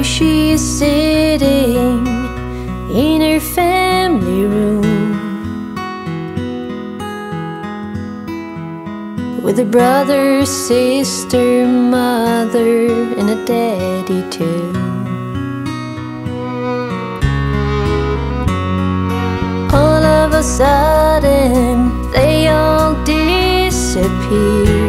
There she is sitting in her family room with a brother, sister, mother, and a daddy too. All of a sudden they all disappear,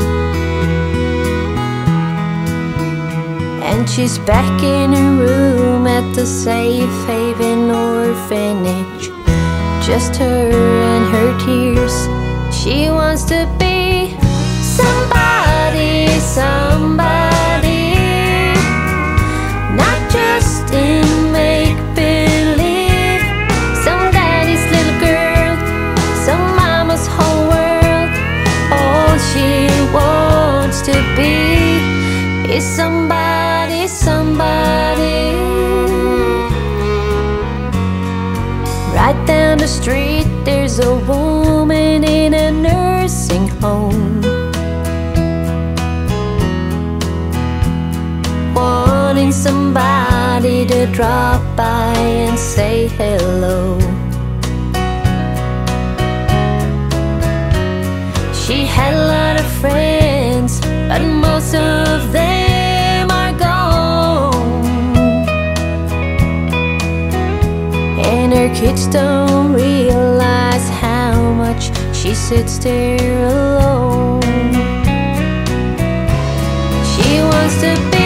and she's back in her room at the Safe Haven orphanage. Just her and her tears. She wants to be somebody, somebody, not just in make-believe. Some daddy's little girl, some mama's whole world. All she wants to be is somebody, somebody. Right down the street there's a woman in a nursing home, wanting somebody to drop by and say hello. She had a lot of friends, but most of them are gone, and her kids don't realize how much she sits there alone. She wants to be